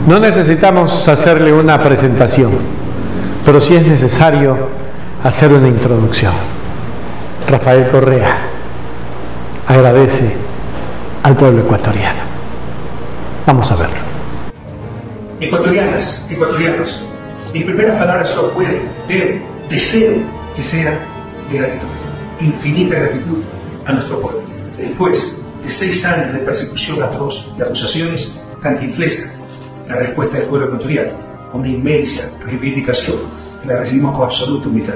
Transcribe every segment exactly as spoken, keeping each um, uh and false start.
No necesitamos hacerle una presentación, pero sí es necesario hacer una introducción. Rafael Correa agradece al pueblo ecuatoriano. Vamos a verlo. Ecuatorianas, ecuatorianos, mis primeras palabras solo pueden, deben, deseo que sean de gratitud, infinita gratitud a nuestro pueblo. Después de seis años de persecución atroz y acusaciones cantinflescas, la respuesta del pueblo ecuatoriano, una inmensa reivindicación que la recibimos con absoluta humildad.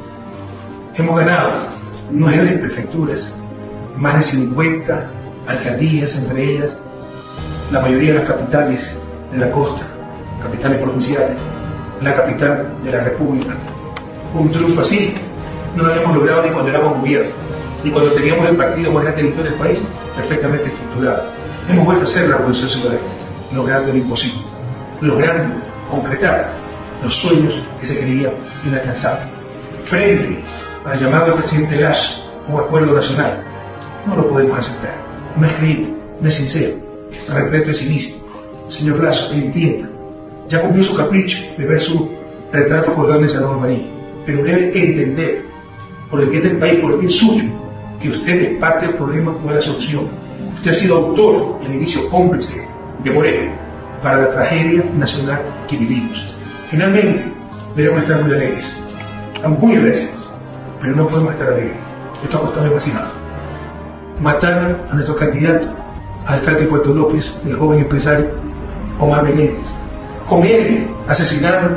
Hemos ganado nueve prefecturas, más de cincuenta alcaldías, entre ellas la mayoría de las capitales de la costa, capitales provinciales, la capital de la República. Un triunfo así no lo habíamos logrado ni cuando éramos gobierno, ni cuando teníamos el partido más grande de la historia del país perfectamente estructurado. Hemos vuelto a hacer la revolución ciudadana, logrando lo imposible, logrando concretar los sueños que se creían inalcanzables. Frente al llamado del presidente Lasso, un acuerdo nacional, no lo podemos aceptar. No es creíble, no es sincero, repleto de cinismo. Señor Lasso, entienda, ya cumplió su capricho de ver su retrato colgado en el Salón Amarillo, pero debe entender, por el bien del país, por el bien suyo, que usted es parte del problema, no de la solución. Usted ha sido autor y al inicio cómplice de Moreno para la tragedia nacional que vivimos. Finalmente, debemos estar muy alegres. Estamos muy agradecidos, pero no podemos estar alegres. Esto ha costado demasiado. Mataron a nuestro candidato, alcalde de Puerto López, el joven empresario Omar Menéndez. Con él asesinaron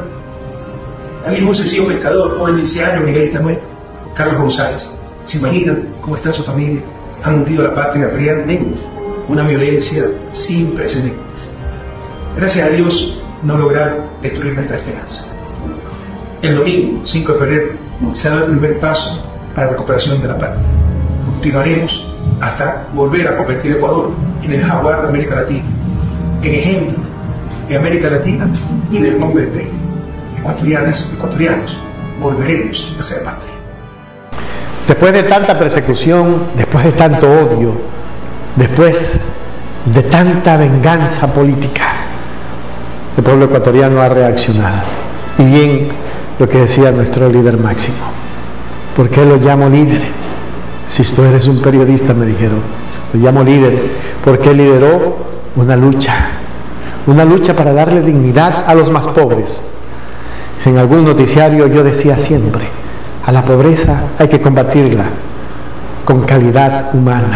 al hijo de un sencillo pescador, joven de dieciséis años, brigadista nueve, Carlos González. ¿Se imaginan cómo está su familia? Han hundido a la patria realmente, una violencia sin precedentes. Gracias a Dios no lograron destruir nuestra esperanza. El domingo, cinco de febrero, se da el primer paso para la recuperación de la paz. Continuaremos hasta volver a convertir a Ecuador en el jaguar de América Latina, en ejemplo de América Latina y del mundo entero. Ecuatorianas, ecuatorianos, volveremos a ser patria. Después de tanta persecución, después de tanto odio, después de tanta venganza política, el pueblo ecuatoriano ha reaccionado. Y bien lo que decía nuestro líder máximo. ¿Por qué lo llamo líder? Si tú eres un periodista, me dijeron, lo llamo líder porque lideró una lucha, una lucha para darle dignidad a los más pobres. En algún noticiario yo decía siempre, a la pobreza hay que combatirla con calidad humana.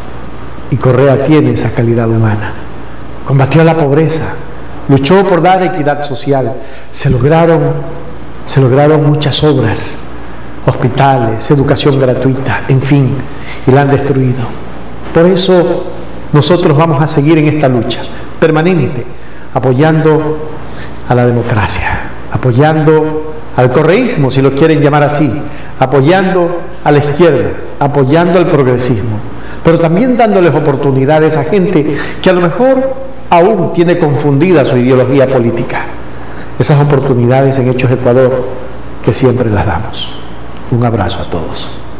Y Correa tiene esa calidad humana. Combatió la pobreza, luchó por dar equidad social. Se lograron, se lograron muchas obras, hospitales, educación gratuita, en fin, y la han destruido. Por eso nosotros vamos a seguir en esta lucha permanente, apoyando a la democracia, apoyando al correísmo, si lo quieren llamar así, apoyando a la izquierda, apoyando al progresismo, pero también dándoles oportunidades a gente que a lo mejor aún tiene confundida su ideología política. Esas oportunidades en Hechos Ecuador que siempre las damos. Un abrazo a todos.